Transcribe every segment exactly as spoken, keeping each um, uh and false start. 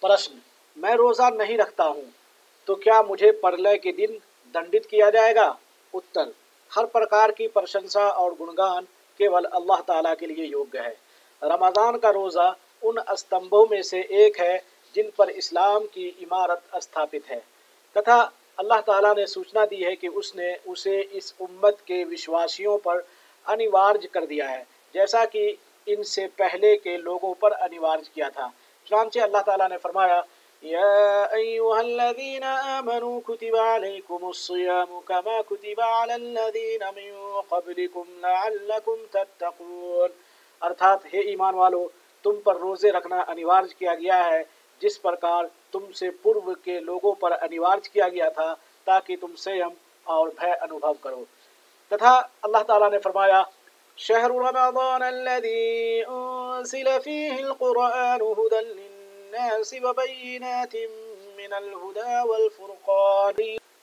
प्रश्न, मैं रोज़ा नहीं रखता हूँ तो क्या मुझे परलय के दिन दंडित किया जाएगा? उत्तर, हर प्रकार की प्रशंसा और गुणगान केवल अल्लाह ताला के लिए योग्य है। रमज़ान का रोज़ा उन स्तंभों में से एक है जिन पर इस्लाम की इमारत स्थापित है तथा अल्लाह ताला ने सूचना दी है कि उसने उसे इस उम्मत के विश्वासियों पर अनिवार्य कर दिया है, जैसा कि इनसे पहले के लोगों पर अनिवार्य किया था। चुनांचे अल्लाह ताला ने फरमाया, या अय्युहल्लज़ीना आमनू कुतिबा अलैकुमुस्सियामु कमा कुतिबा अलल्लज़ीना मिन क़ब्लिकुम लअल्लकुम तत्तक़ून। अर्थात हे ईमान वालो, तुम पर रोज़े रखना अनिवार्य किया गया है जिस प्रकार तुमसे पूर्व के लोगों पर अनिवार्य किया गया था, ताकि तुम संयम और भय अनुभव करो। तथा अल्लाह ताला ने फरमाया, शहरु रमज़ान अल्लज़ी उन्ज़िला फ़ीहिल क़ुरआनु हुदन लिन्नासि व बय्यिनातिन मिनल हुदा वल फ़ुरक़ान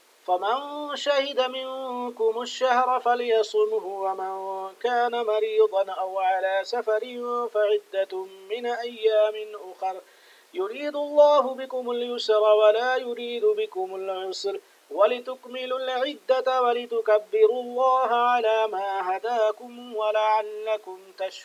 फमन शहिद मिनकुमुश-शहर फ़लयसुमहु वमन कान मरीज़न औ अला सफ़रिन फ़इद्दतुम मिन अय्यामिन उख़र युरीदुल्लाहु बिकुमुल युस्रा वला युरीदु बिकुमुल उस्र वलितुकमिलुल इद्दत वलितुकब्बिरुल्लाह अला मा हदाकुम वलअल्लकुम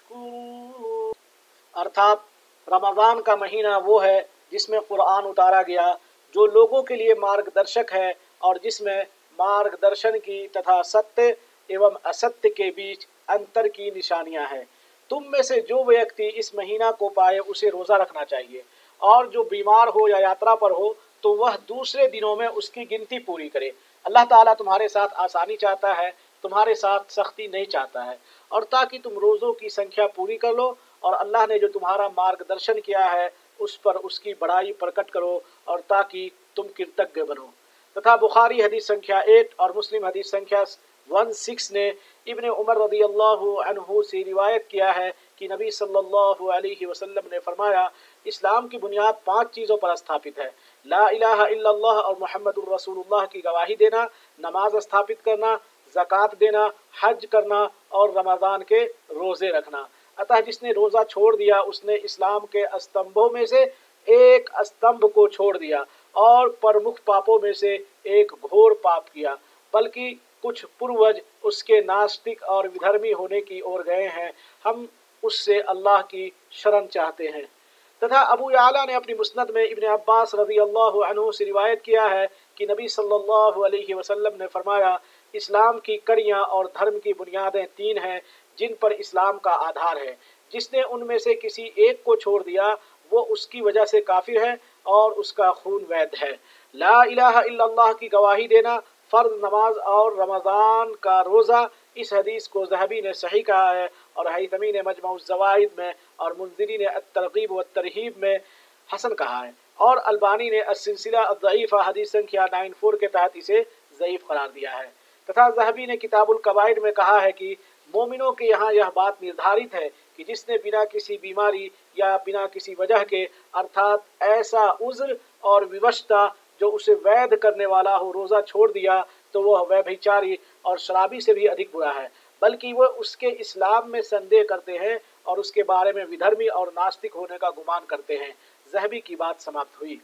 तशकुरून। अर्थात रमज़ान का महीना वो है जिसमें कुरान उतारा गया, जो लोगों के लिए मार्गदर्शक है और जिसमें मार्गदर्शन की तथा सत्य एवं असत्य के बीच अंतर की निशानियां हैं। तुम में से जो व्यक्ति इस महीना को पाए उसे रोज़ा रखना चाहिए, और जो बीमार हो या यात्रा पर हो तो वह दूसरे दिनों में उसकी गिनती पूरी करे। अल्लाह ताला तुम्हारे साथ आसानी चाहता है, तुम्हारे साथ सख्ती नहीं चाहता है, और ताकि तुम रोज़ों की संख्या पूरी कर लो और अल्लाह ने जो तुम्हारा मार्गदर्शन किया है उस पर उसकी बड़ाई प्रकट करो, और ताकि तुम कृतज्ञ बनो। तथा बुखारी हदीस संख्या एट और मुस्लिम हदीस संख्या वन सिक्स ने इब्ने उमर रदी अल्लाहु अन्हु से रिवायत किया है कि नबी सल्लल्लाहु अलैहि वसल्लम ने फरमाया, इस्लाम की बुनियाद पांच चीज़ों पर स्थापित है। ला इलाहा इल्लल्लाह और मुहम्मदुर रसूलुल्लाह की गवाही देना, नमाज स्थापित करना, ज़कात देना, हज करना और रमज़ान के रोज़े रखना। अतः जिसने रोज़ा छोड़ दिया उसने इस्लाम के स्तंभों में से एक स्तंभ को छोड़ दिया और प्रमुख पापों में से एक घोर पाप किया, बल्कि कुछ पूर्वज उसके नास्तिक और विधर्मी होने की ओर गए हैं। हम उससे अल्लाह की शरण चाहते हैं। तथा अबू याला ने अपनी मुस्नद में इब्ने अब्बास रज़ी अल्लाहु अन्हु से रिवायत किया है कि नबी सल्लल्लाहु अलैहि वसल्लम ने फरमाया, इस्लाम की कड़ियाँ और धर्म की बुनियादें तीन हैं जिन पर इस्लाम का आधार है। जिसने उनमें से किसी एक को छोड़ दिया वो उसकी वजह से काफिर है और उसका खून वैध है। ला इलाहा इल्लल्लाह की गवाही देना, फ़र्ज नमाज और रमज़ान का रोज़ा। इस हदीस को ज़हबी ने सही कहा है और हैतमी ने मजमउज़ ज़वाइद में और मुंज़िरी ने अत-तरग़ीब व तरहीब में हसन कहा है, और अल्बानी ने अस-सिलसिला अज़-ज़ईफ़ा हदीस संख्या नाइन फोर के तहत इसे ज़ईफ़ करार दिया है। तथा ज़हबी ने किताबुल कबाइर में कहा है कि मोमिनों के यहाँ यह बात निर्धारित है कि जिसने बिना किसी बीमारी या बिना किसी वजह के, अर्थात ऐसा उज़्र और विवशता जो उसे वैध करने वाला हो, रोज़ा छोड़ दिया तो वह व्यभिचारी और शराबी से भी अधिक बुरा है, बल्कि वह उसके इस्लाम में संदेह करते हैं और उसके बारे में विधर्मी और नास्तिक होने का गुमान करते हैं। ज़हबी की बात समाप्त हुई।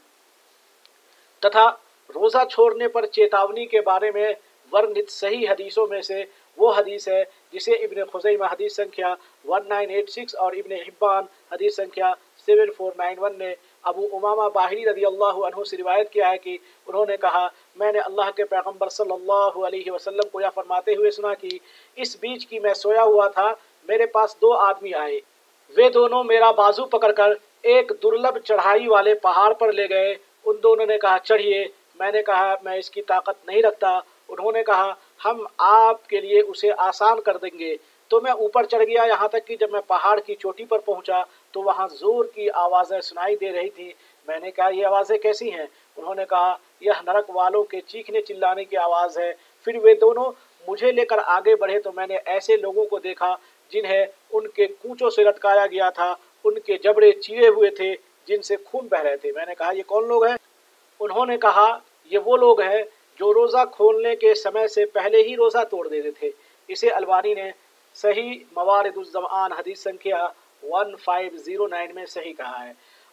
तथा रोज़ा छोड़ने पर चेतावनी के बारे में वर्णित सही हदीसों में से वो हदीस है जिसे इब्ने खुज़ैमा हदीस संख्या वन नाइन एट सिक्स और इब्ने हिब्बान हदीस संख्या सेवन फोर नाइन वन ने अबू उमामा बाहिरी रज़ी अल्लाहु अन्हु से रिवायत किया है कि उन्होंने कहा, मैंने अल्लाह के पैगंबर सल्लल्लाहु अलैहि वसल्लम को यह फरमाते हुए सुना कि इस बीच की मैं सोया हुआ था, मेरे पास दो आदमी आए। वे दोनों मेरा बाजू पकड़कर एक दुर्लभ चढ़ाई वाले पहाड़ पर ले गए। उन दोनों ने कहा, चढ़िए। मैंने कहा, मैं इसकी ताकत नहीं रखता। उन्होंने कहा, हम आपके लिए उसे आसान कर देंगे। तो मैं ऊपर चढ़ गया, यहाँ तक कि जब मैं पहाड़ की चोटी पर पहुँचा तो वहाँ जोर की आवाज़ें सुनाई दे रही थी। मैंने कहा, ये आवाज़ें कैसी हैं? उन्होंने कहा, यह नरक वालों के चीखने चिल्लाने की आवाज़ है। फिर वे दोनों मुझे लेकर आगे बढ़े तो मैंने ऐसे लोगों को देखा जिन्हें उनके कूचों से लटकाया गया था, उनके जबड़े चिरे हुए थे जिनसे खून बह रहे थे। मैंने कहा, ये कौन लोग हैं? उन्होंने कहा, ये वो लोग हैं जो रोज़ा खोलने के समय से पहले ही रोज़ा तोड़ देते थे। इसे अलबानी ने सही मवारिदुज़्ज़मान हदीस संख्या वन फाइव ज़ीरो नाइन में सही कहा है।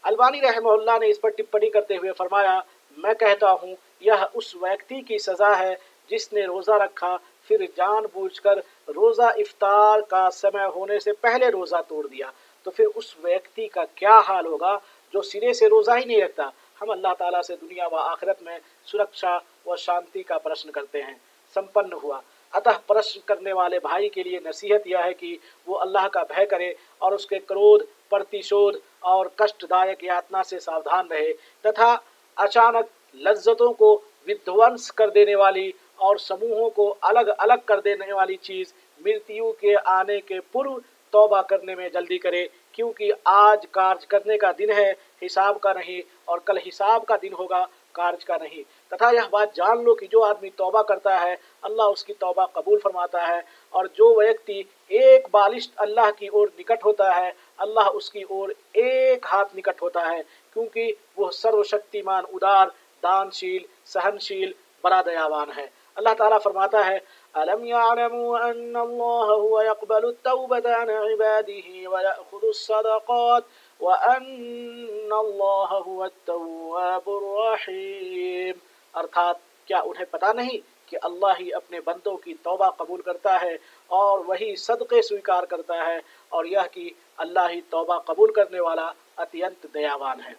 अलबानी रहमहुल्लाह ने इस पर टिप्पणी करते हुए फरमाया, मैं कहता हूँ यह उस व्यक्ति की सज़ा है जिसने रोज़ा रखा फिर जानबूझकर रोज़ा इफ्तार का समय होने से पहले रोज़ा तोड़ दिया, तो फिर उस व्यक्ति का क्या हाल होगा जो सिरे से रोज़ा ही नहीं रखता। हम अल्लाह ताला से दुनिया व आखिरत में सुरक्षा व शांति का प्रश्न करते हैं। संपन्न हुआ। अतः प्रश्न करने वाले भाई के लिए नसीहत यह है कि वो अल्लाह का भय करे और उसके क्रोध, प्रतिशोध और कष्टदायक यातना से सावधान रहे तथा अचानक लज्जतों को विध्वंस कर देने वाली और समूहों को अलग अलग कर देने वाली चीज़ मृत्यु के आने के पूर्व तौबा करने में जल्दी करे, क्योंकि आज कार्य करने का दिन है, हिसाब का नहीं, और कल हिसाब का दिन होगा, कार्य का नहीं। तथा यह बात जान लो कि जो आदमी तौबा करता है अल्लाह उसकी तौबा कबूल फरमाता है, और जो व्यक्ति एक बालिश्त अल्लाह की ओर निकट होता है अल्लाह उसकी ओर एक हाथ निकट होता है, क्योंकि वह सर्वशक्तिमान, उदार, दानशील, सहनशील, बड़ा दयावान है। अल्लाह ताला फरमाता है, अलम यअलमू अन्नल्लाह हुवा यक़बलु तौबता अन इबादिही व यअख़ुदु सदक़ात व अन्नल्लाह हुवा तव्वाबुर रहीम। अर्थात क्या उन्हें पता नहीं कि अल्लाह ही अपने बंदों की तौबा कबूल करता है और वही सदक़े स्वीकार करता है, और यह कि अल्लाह ही तौबा कबूल करने वाला अत्यंत दयावान है।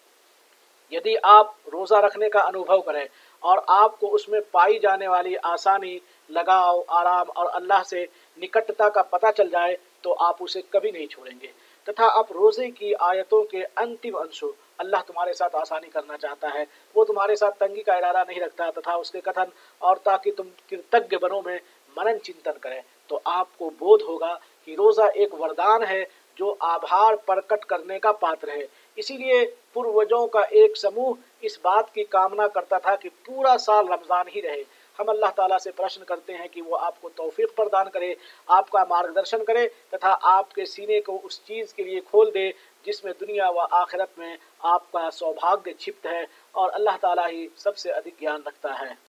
यदि आप रोज़ा रखने का अनुभव करें और आपको उसमें पाई जाने वाली आसानी, लगाव, आराम और अल्लाह से निकटता का पता चल जाए तो आप उसे कभी नहीं छोड़ेंगे। तथा आप रोज़े की आयतों के अंतिम अंशों, अल्लाह तुम्हारे साथ आसानी करना चाहता है, वो तुम्हारे साथ तंगी का इरादा नहीं रखता, तथा उसके कथन और ताकि तुम कृतज्ञ बनो में मनन चिंतन करें, तो आपको बोध होगा कि रोज़ा एक वरदान है जो आभार प्रकट करने का पात्र है। इसीलिए पूर्वजों का एक समूह इस बात की कामना करता था कि पूरा साल रमज़ान ही रहे। हम अल्लाह ताला से प्रश्न करते हैं कि वो आपको तौफीक प्रदान करे, आपका मार्गदर्शन करे तथा आपके सीने को उस चीज़ के लिए खोल दे जिसमें दुनिया व आखिरत में आपका सौभाग्य छिप्त है, और अल्लाह ताला ही सबसे अधिक ज्ञान रखता है।